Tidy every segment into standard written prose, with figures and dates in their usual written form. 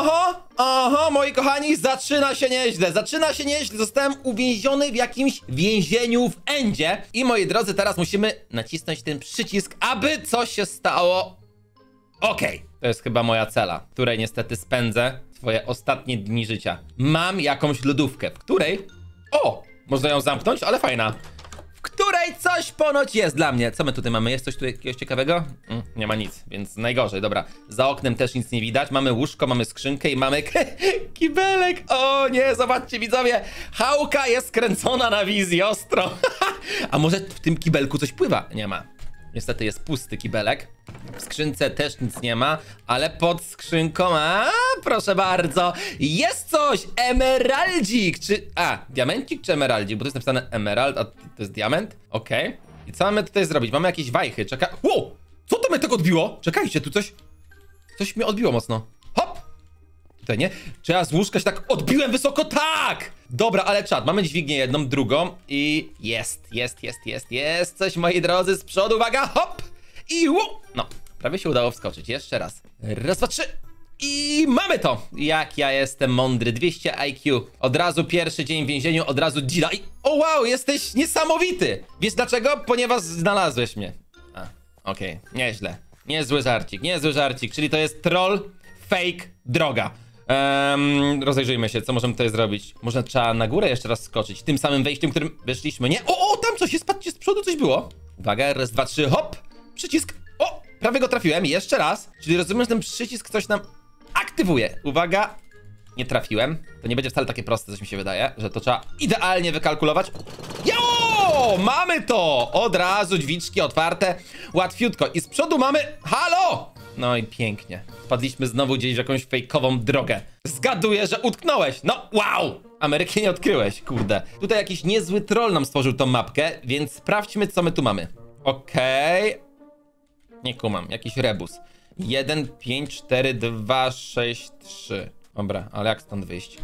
Aha, moi kochani, zaczyna się nieźle, zostałem uwięziony w jakimś więzieniu w Endzie. I moi drodzy, teraz musimy nacisnąć ten przycisk, aby coś się stało. Okej, to jest chyba moja cela, w której niestety spędzę swoje ostatnie dni życia. Mam jakąś lodówkę, w której... O, można ją zamknąć, ale fajna. W której coś ponoć jest dla mnie. Co my tutaj mamy? Jest coś tu jakiegoś ciekawego? Nie ma nic, więc najgorzej, dobra. Za oknem też nic nie widać. Mamy łóżko, mamy skrzynkę i mamy kibelek. O nie, zobaczcie widzowie. Hałka jest kręcona na wizji ostro. A może w tym kibelku coś pływa? Nie ma. Niestety jest pusty kibelek. W skrzynce też nic nie ma, ale pod skrzynką, proszę bardzo, jest coś! Emeraldzik! Diamencik czy emeraldzik? Bo to jest napisane emerald, a to jest diament? Okej. I co mamy tutaj zrobić? Mamy jakieś wajchy, czekaj. Wow! Co to mnie tak odbiło? Czekajcie, tu coś mnie odbiło mocno. Hop! Tutaj nie? Czy ja z łóżka się tak odbiłem wysoko? Tak! Dobra, ale czad, mamy dźwignię jedną, drugą i jest coś, moi drodzy, z przodu, uwaga, hop! I no, prawie się udało wskoczyć, jeszcze raz. Raz, dwa, trzy i mamy to! Jak ja jestem mądry, 200 IQ. Od razu pierwszy dzień w więzieniu, od razu dzida i... O wow, jesteś niesamowity! Wiesz dlaczego? Ponieważ znalazłeś mnie. Okej, nieźle. Niezły żarcik, czyli to jest troll, fake, droga. Rozejrzyjmy się, co możemy tutaj zrobić. Może trzeba na górę jeszcze raz skoczyć. Tym samym wejściem, którym weszliśmy, nie? O, tam coś jest, patrzcie, z przodu coś było. Uwaga, raz, dwa, trzy, hop! Przycisk, o, prawie go trafiłem, jeszcze raz. Czyli rozumiem, że ten przycisk coś nam aktywuje. Uwaga, nie trafiłem. To nie będzie wcale takie proste, coś mi się wydaje, że to trzeba idealnie wykalkulować. Jo! Mamy to! Od razu drzwiczki otwarte, łatwiutko. I z przodu mamy, halo! No i pięknie. Wpadliśmy znowu gdzieś w jakąś fejkową drogę. Zgaduję, że utknąłeś. No, wow! Ameryki nie odkryłeś, kurde. Tutaj jakiś niezły troll nam stworzył tą mapkę, więc sprawdźmy, co my tu mamy. Okej. Nie kumam, jakiś rebus. 1, 5, 4, 2, 6, 3. Dobra, ale jak stąd wyjść?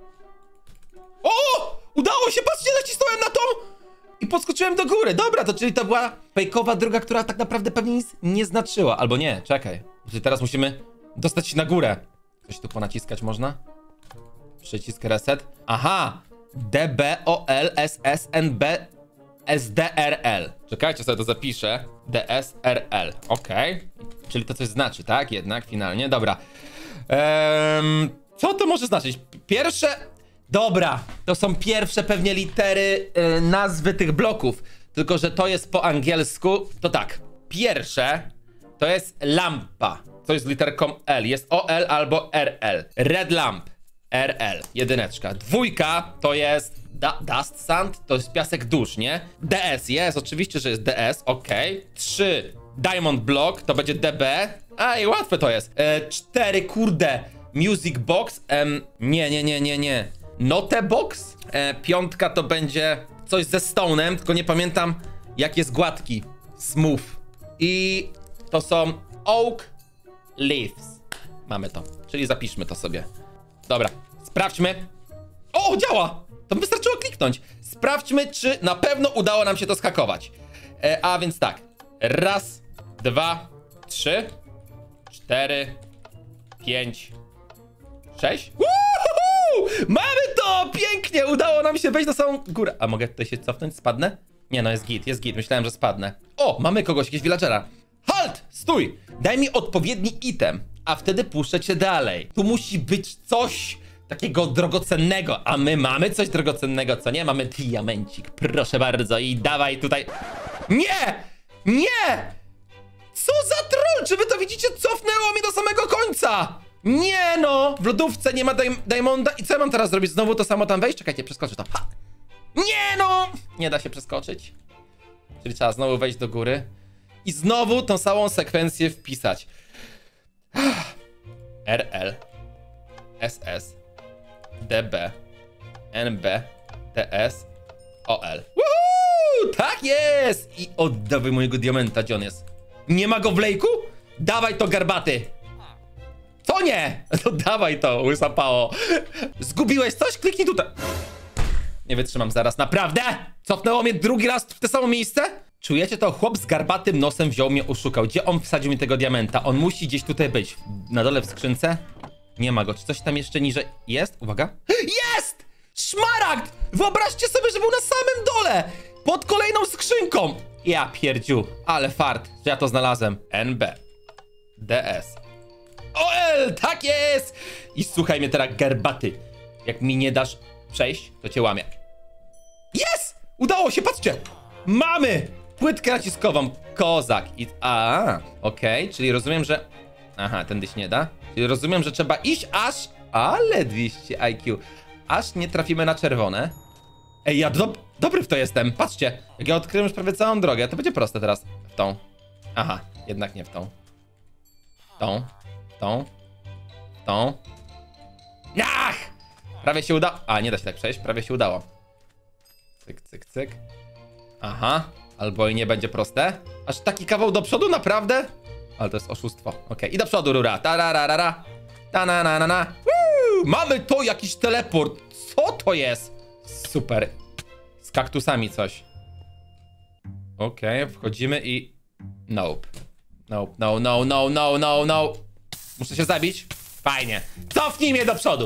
O! Udało się, patrzcie, nacisnąłem na tą! I podskoczyłem do góry. Dobra, to czyli to była fejkowa droga, która tak naprawdę pewnie nic nie znaczyła. Albo nie, czekaj. Czyli teraz musimy dostać się na górę. Coś tu ponaciskać można? Przycisk reset. Aha! DBOLSSNB SDRL. Czekajcie, sobie to zapiszę. DSRL. Okej. Czyli to coś znaczy, tak? Jednak, finalnie. Dobra. Co to może znaczyć? Pierwsze... Dobra, to są pierwsze pewnie litery nazwy tych bloków. Tylko że to jest po angielsku. To tak. Pierwsze to jest lampa. To jest z literką L. Jest OL albo RL. Red lamp. RL. Jedyneczka. Dwójka to jest dust sand. To jest piasek dusz, nie? DS. Jest, oczywiście, że jest DS. Okej. 3. Diamond block. To będzie DB. I łatwe to jest. 4. Kurde. Music box. Nie. Note box. 5 to będzie coś ze stone'em. Tylko nie pamiętam, jak jest gładki. Smooth. I to są oak leaves. Mamy to. Czyli zapiszmy to sobie. Dobra, sprawdźmy. O, działa! To wystarczyło kliknąć. Sprawdźmy, czy na pewno udało nam się to zhakować. A więc tak. Raz, 2, 3, 4, 5, 6. Mamy to! Pięknie! Udało nam się wejść na samą górę. A mogę tutaj się cofnąć? Spadnę? Nie, no jest git. Myślałem, że spadnę. O, mamy kogoś, jakiegoś villagera. Halt! Stój! Daj mi odpowiedni item, a wtedy puszczę cię dalej. Tu musi być coś takiego drogocennego, a my mamy coś drogocennego, co nie? Mamy diamencik, proszę bardzo, i dawaj tutaj. Nie! Nie! Co za troll! Czy wy to widzicie? Cofnęło mi do samego końca! Nie no! W lodówce nie ma diamonda. I co ja mam teraz zrobić? Znowu to samo tam wejść? Czekajcie, przeskoczę to. Ha! Nie no! Nie da się przeskoczyć. Czyli trzeba znowu wejść do góry. I znowu tą samą sekwencję wpisać. RL SS DB NB TS OL. Woohoo! Tak jest! I oddawaj mojego diamenta, gdzie on jest? Nie ma go w lejku? Dawaj to, garbaty! Co nie? No dawaj to, łysapało. Zgubiłeś coś? Kliknij tutaj. Nie wytrzymam zaraz, naprawdę? Cofnęło mnie drugi raz w to samo miejsce? Czujecie to? Chłop z garbatym nosem wziął mnie, oszukał. Gdzie on wsadził mi tego diamenta? On musi gdzieś tutaj być. Na dole w skrzynce? Nie ma go. Czy coś tam jeszcze niżej jest? Uwaga. Jest! Szmaragd! Wyobraźcie sobie, że był na samym dole! Pod kolejną skrzynką! Ja pierdziu. Ale fart, że ja to znalazłem. NB. DS. OL! Tak jest! I słuchaj mnie teraz, garbaty. Jak mi nie dasz przejść, to cię łamię. Jest! Udało się, patrzcie! Mamy! Płytkę naciskową. Kozak. Okej, czyli rozumiem, że... Aha, tędy się nie da. Czyli rozumiem, że trzeba iść aż... Ale 200 IQ. Aż nie trafimy na czerwone. Ej, ja dobry w to jestem. Patrzcie, jak ja odkryłem już prawie całą drogę, to będzie proste teraz. W tą. Aha, jednak nie w tą. Tą. Tą. Tą. Ach! Prawie się udało. A, nie da się tak przejść. Prawie się udało. Cyk, cyk, cyk. Aha. Albo i nie będzie proste. Aż taki kawał do przodu, naprawdę? Ale to jest oszustwo. Okej, i do przodu, rura. Ta-ra-ra-ra-ra. Ta-na-na-na-na. Mamy to, jakiś teleport. Co to jest? Super. Z kaktusami coś. Okej, wchodzimy i... Nope. Nope, no, no, no, no, no, no. Muszę się zabić? Fajnie. Cofnij mnie do przodu.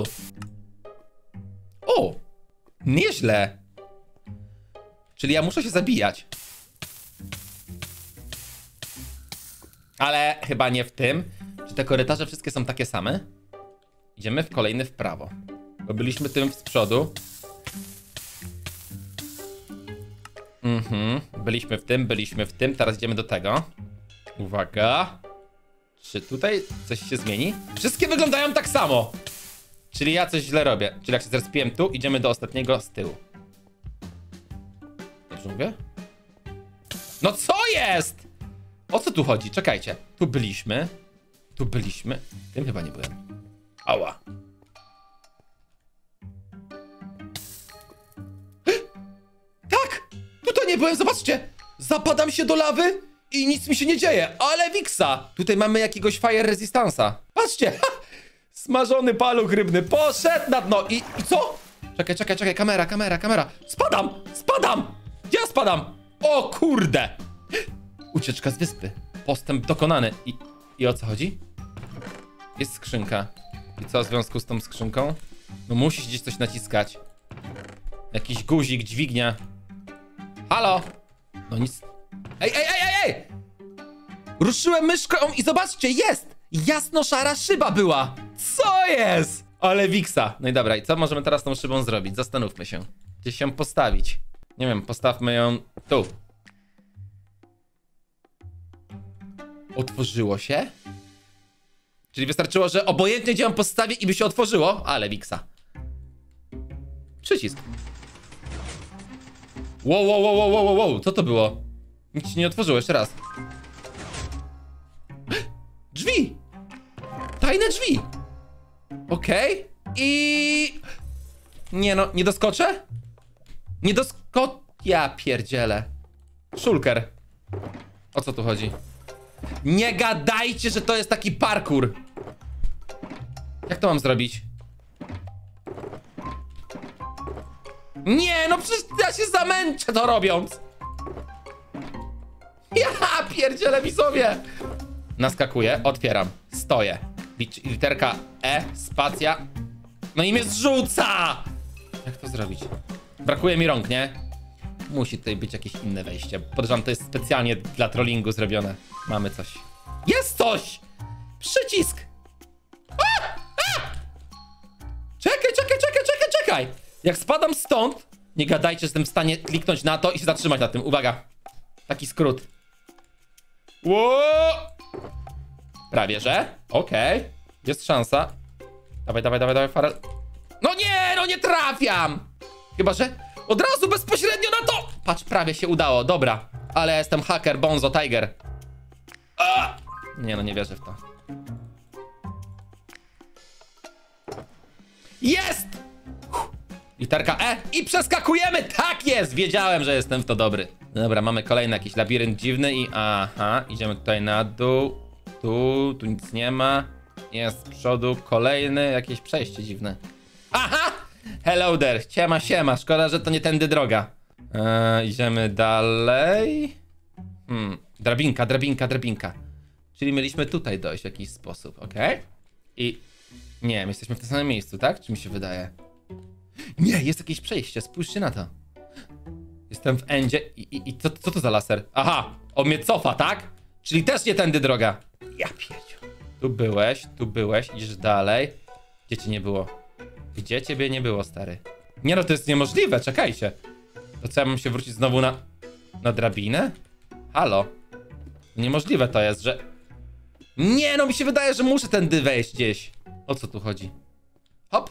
O! Nieźle. Czyli ja muszę się zabijać. Ale chyba nie w tym. Czy te korytarze wszystkie są takie same? Idziemy w kolejny w prawo. Bo byliśmy tym z przodu. Byliśmy w tym. Teraz idziemy do tego. Uwaga. Czy tutaj coś się zmieni? Wszystkie wyglądają tak samo. Czyli ja coś źle robię. Czyli jak się zrespiłem tu, idziemy do ostatniego z tyłu. Dobrze mówię? No co jest? O co tu chodzi? Czekajcie. Tu byliśmy. Tym chyba nie byłem. Ała. Tak! Tutaj nie byłem, zobaczcie! Zapadam się do lawy i nic mi się nie dzieje, ale wiksa! Tutaj mamy jakiegoś fire resistance'a. Patrzcie! Ha! Smażony paluch rybny poszedł na dno i co? Czekaj, kamera. Spadam! Gdzie ja spadam? O kurde! Ucieczka z wyspy. Postęp dokonany. I o co chodzi? Jest skrzynka. I co w związku z tą skrzynką? No musisz gdzieś coś naciskać. Jakiś guzik, dźwignia. Halo? No nic. Ej! Ruszyłem myszką i zobaczcie, jest! Jasno-szara szyba była. Co jest? Ale wiksa. No i dobra, i co możemy teraz z tą szybą zrobić? Zastanówmy się. Gdzieś się postawić. Nie wiem, postawmy ją tu. Otworzyło się? Czyli wystarczyło, że obojętnie gdzie ją postawię i by się otworzyło? Ale przycisk. Wow, co to było? Nic się nie otworzyło, jeszcze raz. Drzwi! Tajne drzwi! Okej. I... Nie no, nie doskoczę? Ja pierdzielę. Szulker. O co tu chodzi? Nie gadajcie, że to jest taki parkour. Jak to mam zrobić? Nie, no przecież ja się zamęczę to robiąc. Ja pierdzielę widzowie. Naskakuję, otwieram, stoję. Literka E, spacja. No i mnie zrzuca. Jak to zrobić? Brakuje mi rąk, nie? Musi tutaj być jakieś inne wejście. Podejrzewam, to jest specjalnie dla trollingu zrobione. Mamy coś. Jest coś! Przycisk! Czekaj! Jak spadam stąd, nie gadajcie, że jestem w stanie kliknąć na to i się zatrzymać na tym. Uwaga. Taki skrót. Ło! Prawie, że? Okej. Jest szansa. Dawaj, Farel. No nie trafiam! Chyba, że od razu bezpośrednio na to! Patrz, prawie się udało, dobra. Ale jestem haker, Bonzo, Tiger. Nie no, nie wierzę w to. Jest! Literka E i przeskakujemy! Tak jest! Wiedziałem, że jestem w to dobry. Dobra, mamy kolejny jakiś labirynt dziwny i... Aha, idziemy tutaj na dół. Tu nic nie ma. Jest z przodu kolejny jakieś przejście dziwne. Aha! Hello there, siema. Szkoda, że to nie tędy droga. Idziemy dalej. Drabinka. Czyli mieliśmy tutaj dojść w jakiś sposób, okej? I Nie, my jesteśmy w tym samym miejscu, tak? Czy mi się wydaje? Nie, jest jakieś przejście, spójrzcie na to. Jestem w endzie i co to za laser? Aha, on mnie cofa, tak? Czyli też nie tędy droga. Ja pierdziu. Tu byłeś, idziesz dalej. Gdzie cię nie było? Gdzie ciebie nie było, stary? Nie no, to jest niemożliwe, czekajcie. To co, ja mam się wrócić znowu na drabinę? Halo? Niemożliwe to jest, że... Nie no, mi się wydaje, że muszę tędy wejść gdzieś. O co tu chodzi? Hop.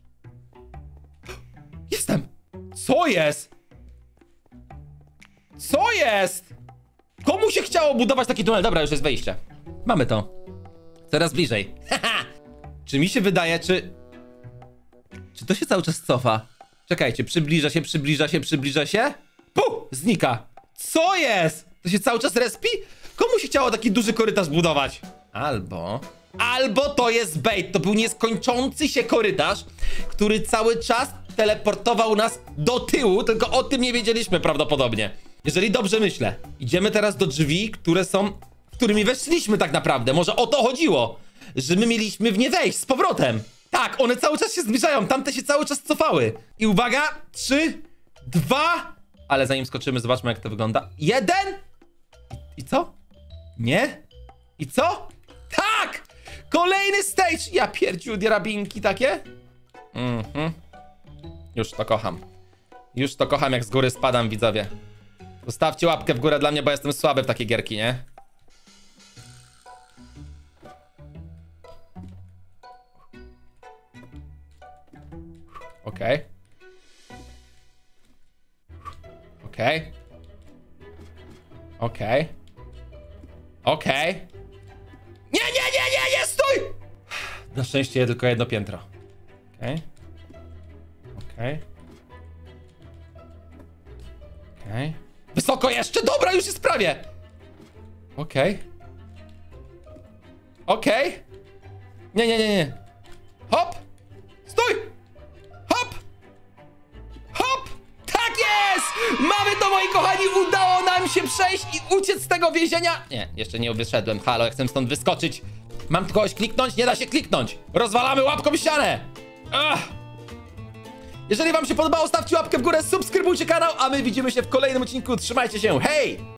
Jestem. Co jest? Co jest? Komu się chciało budować taki tunel? Dobra, już jest wejście. Mamy to. Coraz bliżej. Haha. Czy mi się wydaje, czy to się cały czas cofa? Czekajcie, przybliża się. Puh! Znika. Co jest? To się cały czas respi? Komu się chciało taki duży korytarz budować? Albo to jest bait. To był nieskończący się korytarz, który cały czas teleportował nas do tyłu, tylko o tym nie wiedzieliśmy prawdopodobnie. Jeżeli dobrze myślę, idziemy teraz do drzwi, którymi weszliśmy tak naprawdę. Może o to chodziło, że my mieliśmy w nie wejść z powrotem. Tak, one cały czas się zbliżają, tamte się cały czas cofały. I uwaga, 3, 2... Ale zanim skoczymy, zobaczmy jak to wygląda. 1! I co? Nie? I co? Tak! Kolejny stage! Ja pierdziu, drabinki takie. Już to kocham. Już to kocham, jak z góry spadam, widzowie. Zostawcie łapkę w górę dla mnie, bo jestem słaby w takie gierki, nie? Okej. Okej. Okej. Okej. Nie, stój! Na szczęście tylko jedno piętro. Okej. Okej. Okej. Wysoko jeszcze! Dobra, już jest prawie! Okej. Okej. Nie. Hop! Stój! Hop! Hop! Tak jest! Mamy to, moi kochani! Udało nam się przejść i uciec z tego więzienia! Nie, jeszcze nie wyszedłem. Halo, ja chcę stąd wyskoczyć. Mam tu kogoś kliknąć? Nie da się kliknąć. Rozwalamy łapką ścianę! Ach! Jeżeli wam się podobało, stawcie łapkę w górę, subskrybujcie kanał, a my widzimy się w kolejnym odcinku. Trzymajcie się, hej!